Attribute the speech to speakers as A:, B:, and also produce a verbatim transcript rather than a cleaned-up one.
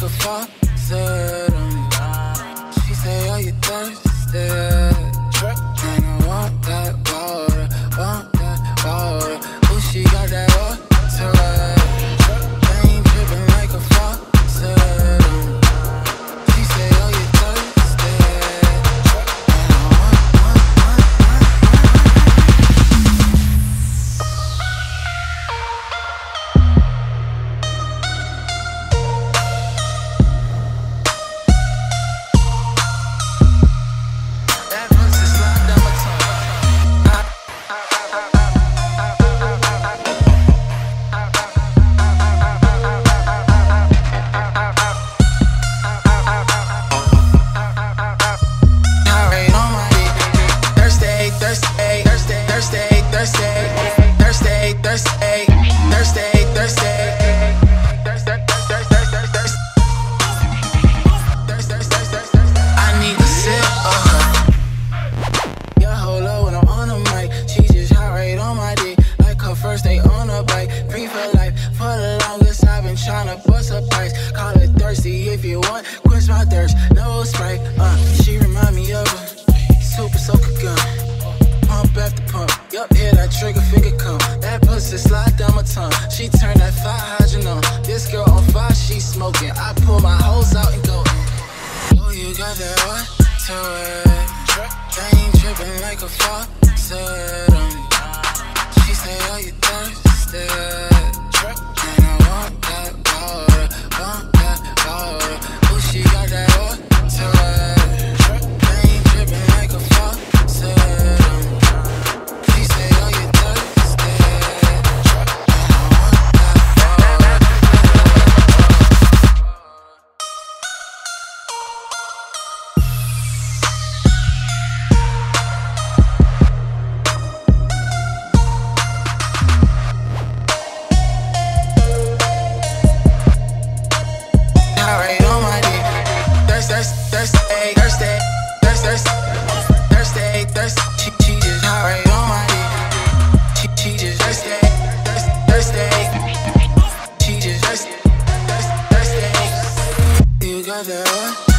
A: faucet on me. She say, "Are you thirsty?" And I want that water, want that water. Ooh, she got that water. I ain't dripping like a faucet on me. She say, "Are you thirsty?" And I want, want, want, first day on a bike, free for life. For the longest I've been tryna bust a price. Call it thirsty if you want, quench my thirst. No Sprite, uh, she remind me of a super soaker gun. Pump after pump, yup, hear that trigger finger come. That pussy slide down my tongue. She turned that fire hydrant on. This girl on fire, she smoking. I pull my hose out and go in. Oh, you got that what to it? They ain't dripping like a faucet on me. She say, "Are you thirsty?" And I want that water, want that water. Ooh, she got that water. They ain't dripping like a faucet on me. She say, "Are you thirsty?" And I want that water. Thursday, Thursday, Thursday, Thursday, Thursday, she, she just hot right on my dick. She, she just Thursday, Thursday, she just Thursday, Thursday. You got that what?